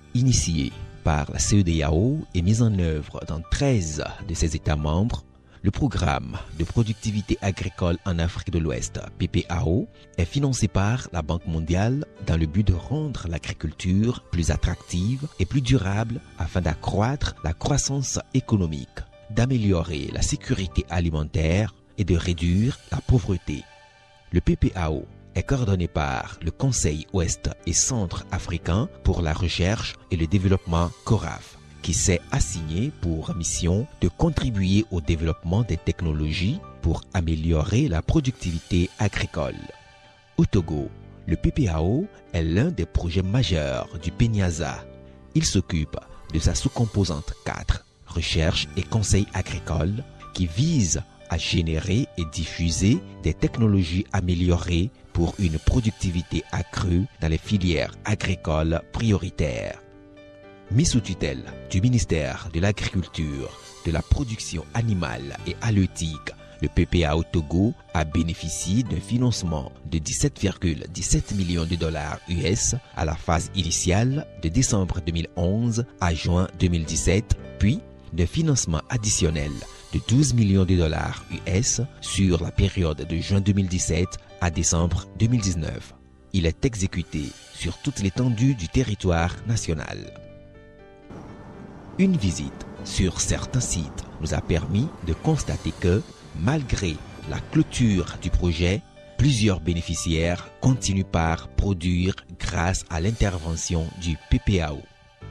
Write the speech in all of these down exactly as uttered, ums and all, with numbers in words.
Initié par la C E D E A O et mis en œuvre dans treize de ses États membres, le programme de productivité agricole en Afrique de l'Ouest, P P A O, est financé par la Banque mondiale dans le but de rendre l'agriculture plus attractive et plus durable afin d'accroître la croissance économique, d'améliorer la sécurité alimentaire et de réduire la pauvreté. Le P P A O est coordonné par le Conseil Ouest et Centre africain pour la recherche et le développement CORAF, qui s'est assigné pour mission de contribuer au développement des technologies pour améliorer la productivité agricole. Au Togo, le P P A O est l'un des projets majeurs du PENIASA. Il s'occupe de sa sous-composante quatre, recherche et conseil agricole, qui vise à générer et diffuser des technologies améliorées pour une productivité accrue dans les filières agricoles prioritaires. Mis sous tutelle du ministère de l'Agriculture, de la Production animale et halieutique, le P P A O Togo a bénéficié d'un financement de dix-sept virgule dix-sept millions de dollars U S à la phase initiale de décembre deux mille onze à juin deux mille dix-sept, puis d'un financement additionnel de douze millions de dollars U S sur la période de juin deux mille dix-sept à décembre deux mille dix-neuf. Il est exécuté sur toute l'étendue du territoire national. Une visite sur certains sites nous a permis de constater que, malgré la clôture du projet, plusieurs bénéficiaires continuent par produire grâce à l'intervention du P P A O.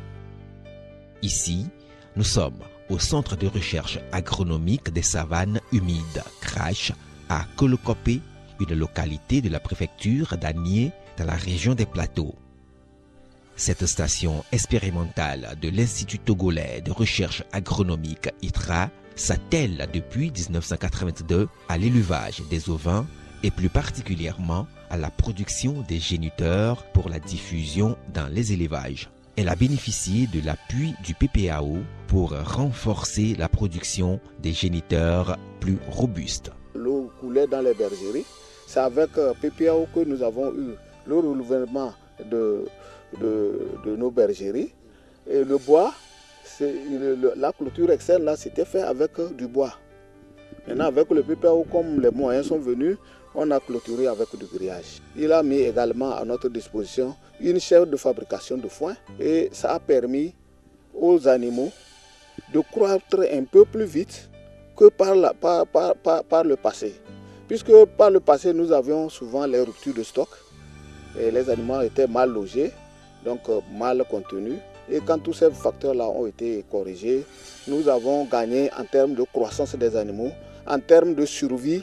Ici, nous sommes au Centre de recherche agronomique des savanes humides, CRASH, à Kolokopé, une localité de la préfecture d'Anié, dans la région des Plateaux. Cette station expérimentale de l'Institut togolais de recherche agronomique I T R A s'attelle depuis mille neuf cent quatre-vingt-deux à l'élevage des ovins et plus particulièrement à la production des géniteurs pour la diffusion dans les élevages. Elle a bénéficié de l'appui du P P A O pour renforcer la production des géniteurs plus robustes. L'eau coulait dans les bergeries. C'est avec P P A O que nous avons eu le renouvellement de, de, de nos bergeries. Et le bois, le, la clôture externe, là, c'était fait avec du bois. Maintenant, avec le P P A O, comme les moyens sont venus, on a clôturé avec du grillage. Il a mis également à notre disposition une chaire de fabrication de foin et ça a permis aux animaux de croître un peu plus vite que par, la, par, par, par, par le passé. Puisque par le passé, nous avions souvent les ruptures de stock et les animaux étaient mal logés, donc mal contenus. Et quand tous ces facteurs-là ont été corrigés, nous avons gagné en termes de croissance des animaux, en termes de survie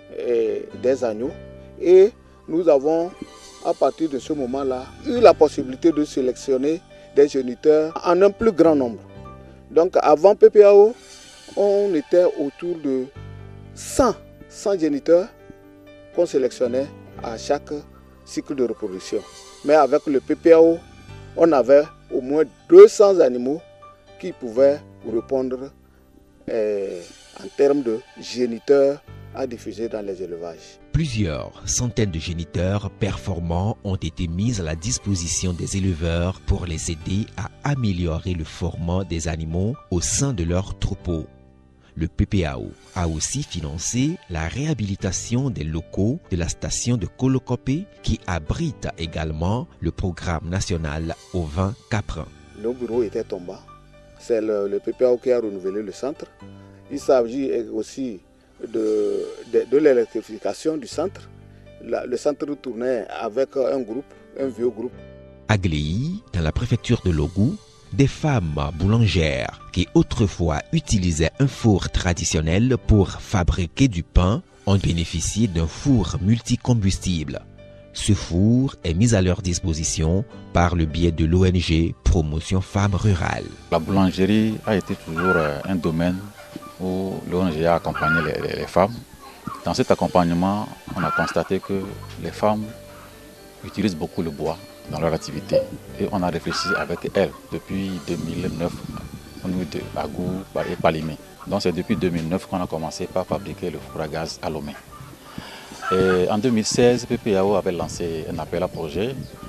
des agneaux, et nous avons à partir de ce moment-là eu la possibilité de sélectionner des géniteurs en un plus grand nombre. Donc avant P P A O, on était autour de cent, cent géniteurs qu'on sélectionnait à chaque cycle de reproduction. Mais avec le P P A O, on avait au moins deux cents animaux qui pouvaient répondre eh, en termes de géniteurs à diffuser dans les élevages. Plusieurs centaines de géniteurs performants ont été mis à la disposition des éleveurs pour les aider à améliorer le format des animaux au sein de leurs troupeaux. Le P P A O a aussi financé la réhabilitation des locaux de la station de Kolokopé qui abrite également le programme national ovin caprin. Nos bureaux étaient tombants. C'est le, le P P A O qui a renouvelé le centre. Il s'agit aussi de, de, de l'électrification du centre. La, le centre tournait avec un groupe, un vieux groupe. À Gléy, dans la préfecture de Logou, des femmes boulangères qui autrefois utilisaient un four traditionnel pour fabriquer du pain ont bénéficié d'un four multicombustible. Ce four est mis à leur disposition par le biais de l'O N G Promotion Femmes Rurales. La boulangerie a été toujours un domaine où l'O N G a accompagné les, les, les femmes. Dans cet accompagnement, on a constaté que les femmes utilisent beaucoup le bois dans leur activité. Et on a réfléchi avec elles depuis deux mille neuf au niveau de Bagou et Palimé. Donc c'est depuis deux mille neuf qu'on a commencé par fabriquer le four à gaz à Lomé. Et en deux mille seize, P P A O avait lancé un appel à projet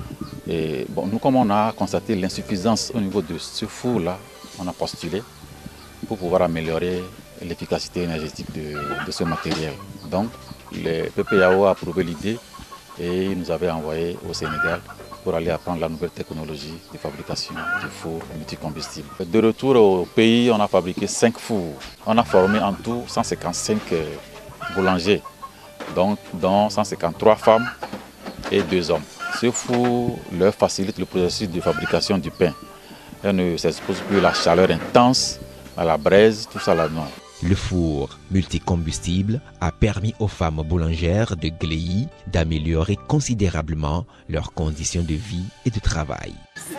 Et bon, nous, comme on a constaté l'insuffisance au niveau de ce four-là, on a postulé pour pouvoir améliorer l'efficacité énergétique de, de ce matériel. Donc, le P P A O a approuvé l'idée et il nous avait envoyé au Sénégal pour aller apprendre la nouvelle technologie de fabrication du four multicombustible. De retour au pays, on a fabriqué cinq fours. On a formé en tout cent cinquante-cinq boulangers, donc dont cent cinquante-trois femmes et deux hommes. Ce four leur facilite le processus de fabrication du pain. Elle ne s'expose plus à la chaleur intense, à la braise, tout ça là-dedans. Le four multicombustible a permis aux femmes boulangères de Gléy d'améliorer considérablement leurs conditions de vie et de travail.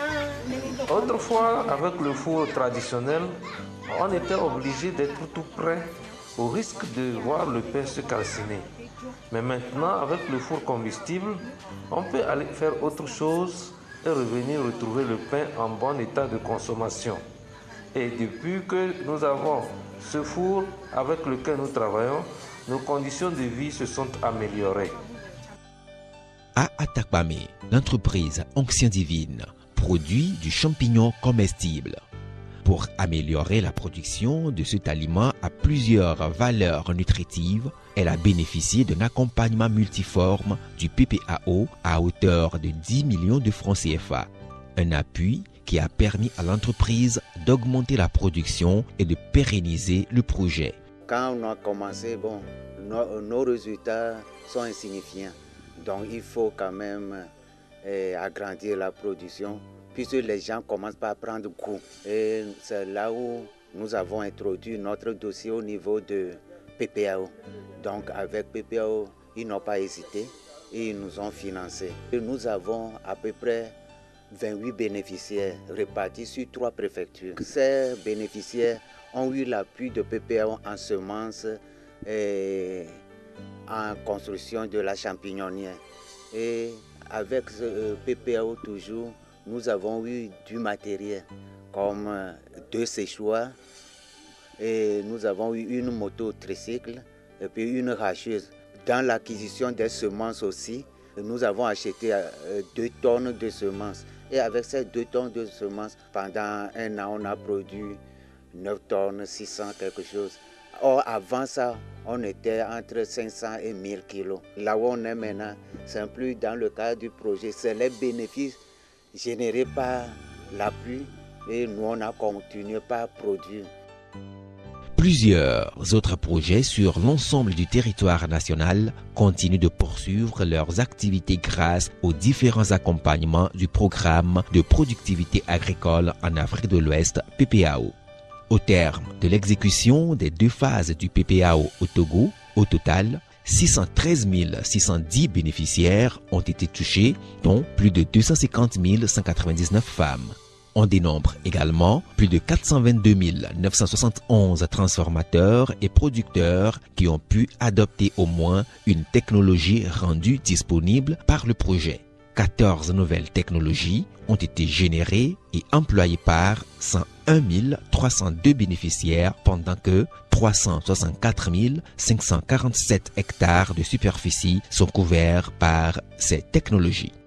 Autrefois, avec le four traditionnel, on était obligé d'être tout près au risque de voir le pain se calciner. Mais maintenant, avec le four combustible, on peut aller faire autre chose et revenir retrouver le pain en bon état de consommation. Et depuis que nous avons ce four avec lequel nous travaillons, nos conditions de vie se sont améliorées. À Atakpame, l'entreprise Onction Divine produit du champignon comestible. Pour améliorer la production de cet aliment à plusieurs valeurs nutritives, elle a bénéficié d'un accompagnement multiforme du P P A O à hauteur de dix millions de francs C F A. Un appui qui a permis à l'entreprise d'augmenter la production et de pérenniser le projet. Quand on a commencé, bon, nos, nos résultats sont insignifiants. Donc il faut quand même eh, agrandir la production, puisque les gens commencent par prendre goût. Et c'est là où nous avons introduit notre dossier au niveau de P P A O. Donc avec P P A O, ils n'ont pas hésité et ils nous ont financé. Et nous avons à peu près vingt-huit bénéficiaires répartis sur trois préfectures. Ces bénéficiaires ont eu l'appui de P P A O en semences et en construction de la champignonnière. Et avec ce P P A O toujours, nous avons eu du matériel comme deux séchoirs et nous avons eu une moto tricycle et puis une racheuse. Dans l'acquisition des semences aussi, nous avons acheté deux tonnes de semences. Et avec ces deux tonnes de semences, pendant un an, on a produit neuf tonnes, six cents, quelque chose. Or, avant ça, on était entre cinq cents et mille kilos. Là où on est maintenant, c'est plus dans le cadre du projet. C'est les bénéfices générés par l'appui et nous, on a continué par produire. Plusieurs autres projets sur l'ensemble du territoire national continuent de poursuivre leurs activités grâce aux différents accompagnements du programme de productivité agricole en Afrique de l'Ouest P P A O. Au terme de l'exécution des deux phases du P P A O au Togo, au total, six cent treize mille six cent dix bénéficiaires ont été touchés, dont plus de deux cent cinquante mille cent quatre-vingt-dix-neuf femmes. On dénombre également plus de quatre cent vingt-deux mille neuf cent soixante et onze transformateurs et producteurs qui ont pu adopter au moins une technologie rendue disponible par le projet. quatorze nouvelles technologies ont été générées et employées par cent un mille trois cent deux bénéficiaires pendant que trois cent soixante-quatre mille cinq cent quarante-sept hectares de superficie sont couverts par ces technologies.